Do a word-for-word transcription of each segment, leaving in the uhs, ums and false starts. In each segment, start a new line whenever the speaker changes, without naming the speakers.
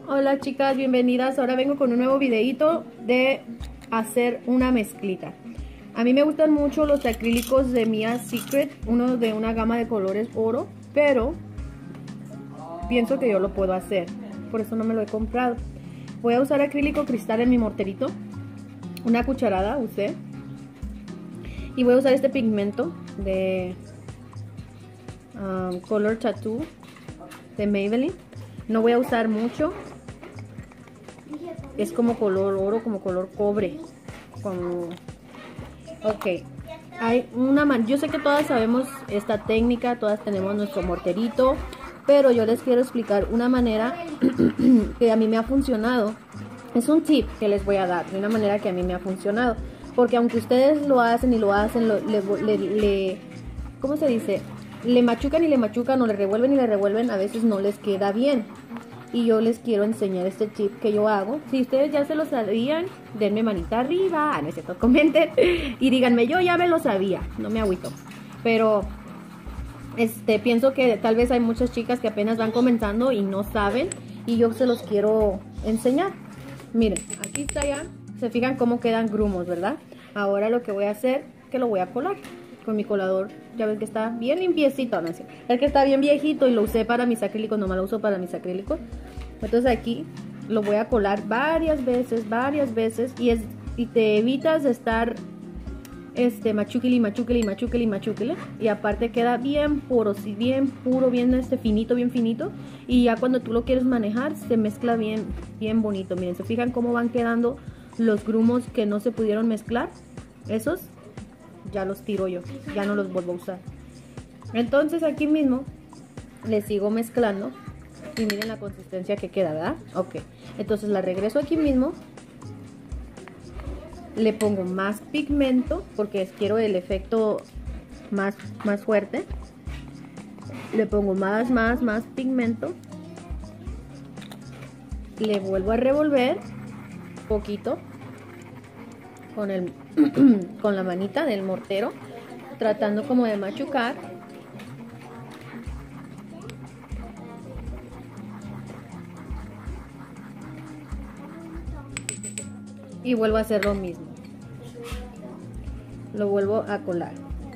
Hola chicas, bienvenidas. Ahora vengo con un nuevo videito de hacer una mezclita. A mí me gustan mucho los acrílicos de Mia Secret, uno de una gama de colores oro, pero pienso que yo lo puedo hacer, por eso no me lo he comprado. Voy a usar acrílico cristal en mi morterito, una cucharada usé, y voy a usar este pigmento de um, Color Tattoo de Maybelline. No voy a usar mucho. Es como color oro, como color cobre. Como... Ok. Hay una man... Yo sé que todas sabemos esta técnica, todas tenemos nuestro morterito, pero yo les quiero explicar una manera que a mí me ha funcionado. Es un tip que les voy a dar, de una manera que a mí me ha funcionado. Porque aunque ustedes lo hacen y lo hacen, lo, le, le, le... ¿Cómo se dice? Le machucan y le machucan o le revuelven y le revuelven, a veces no les queda bien. Y yo les quiero enseñar este tip que yo hago. Si ustedes ya se lo sabían, denme manita arriba, ah, no es cierto, comenten y díganme, yo ya me lo sabía, no me agüito. Pero este pienso que tal vez hay muchas chicas que apenas van comenzando y no saben, y yo se los quiero enseñar. Miren, aquí está ya, se fijan cómo quedan grumos, ¿verdad? Ahora lo que voy a hacer, que lo voy a colar con mi colador. Ya ven que está bien limpiecito, ¿no? El que está bien viejito y lo usé para mis acrílicos, nomás lo uso para mis acrílicos. Entonces aquí lo voy a colar varias veces, varias veces, y, es, y te evitas de estar este machuquili, machuquili, machuquili, machuquili, y aparte queda bien puro, sí, bien puro, bien este finito, bien finito, y ya cuando tú lo quieres manejar se mezcla bien, bien bonito. Miren, se fijan cómo van quedando los grumos que no se pudieron mezclar. Esos ya los tiro yo, ya no los vuelvo a usar. Entonces aquí mismo le sigo mezclando y miren la consistencia que queda, ¿verdad? Ok, entonces la regreso aquí mismo, le pongo más pigmento porque quiero el efecto más, más fuerte. Le pongo más, más, más pigmento, le vuelvo a revolver poquito con el con la manita del mortero, tratando como de machucar. Y vuelvo a hacer lo mismo, lo vuelvo a colar.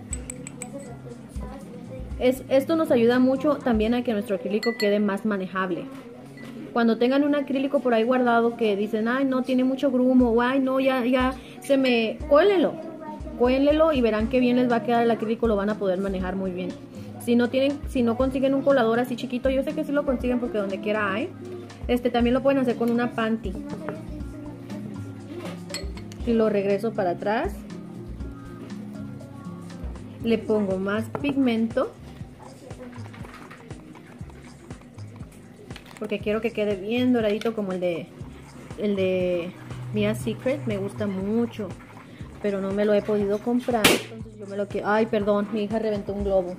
Es, esto nos ayuda mucho también a que nuestro acrílico quede más manejable. Cuando tengan un acrílico por ahí guardado que dicen, ay, no, tiene mucho grumo, o ay, no, ya, ya, se me... Cuélenlo, cuélenlo y verán que bien les va a quedar el acrílico, lo van a poder manejar muy bien. Si no tienen, si no consiguen un colador así chiquito, yo sé que sí lo consiguen porque donde quiera hay, este también lo pueden hacer con una panty. Y lo regreso para atrás, le pongo más pigmento, porque quiero que quede bien doradito como el de el de Mia Secret. Me gusta mucho, pero no me lo he podido comprar, entonces yo me lo quiero. Ay, perdón, mi hija reventó un globo.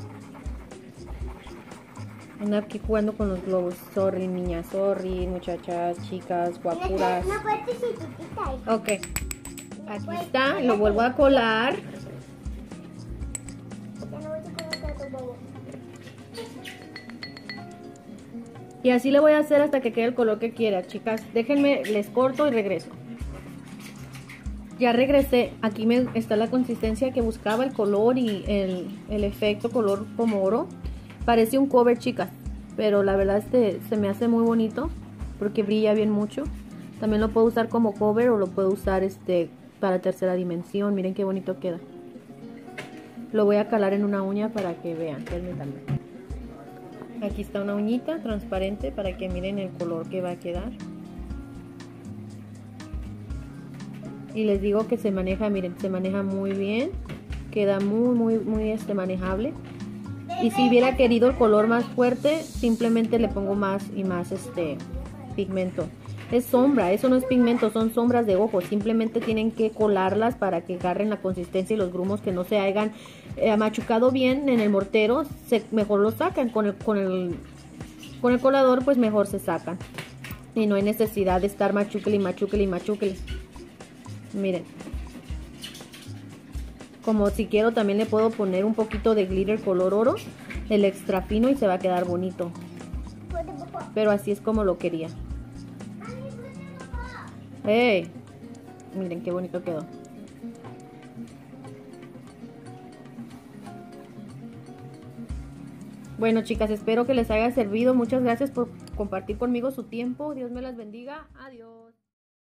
Anda aquí jugando con los globos. Sorry, niña, sorry, muchachas, chicas, guapuras. Ok, aquí está, lo vuelvo a colar. Y así le voy a hacer hasta que quede el color que quiera, chicas. Déjenme, les corto y regreso. Ya regresé. Aquí me está la consistencia que buscaba, el color y el, el efecto color como oro. Parece un cover, chicas, pero la verdad este se me hace muy bonito porque brilla bien mucho. También lo puedo usar como cover o lo puedo usar este para tercera dimensión. Miren qué bonito queda. Lo voy a calar en una uña para que vean. Permítanme. Aquí está una uñita transparente para que miren el color que va a quedar. Y les digo que se maneja, miren, se maneja muy bien. Queda muy, muy, muy este, manejable. Y si hubiera querido el color más fuerte, simplemente le pongo más y más este pigmento. Es sombra, eso no es pigmento, son sombras de ojos. Simplemente tienen que colarlas para que agarren la consistencia y los grumos que no se hayan eh, machucado bien en el mortero, se, mejor los sacan. Con el, con, el, con el colador pues mejor se sacan. Y no hay necesidad de estar machuquele y machuquele y machuquele. Miren. Como si quiero también le puedo poner un poquito de glitter color oro, el extra fino, y se va a quedar bonito. Pero así es como lo quería. ¡Hey! Miren qué bonito quedó. Bueno, chicas, espero que les haya servido. Muchas gracias por compartir conmigo su tiempo. Dios me las bendiga. Adiós.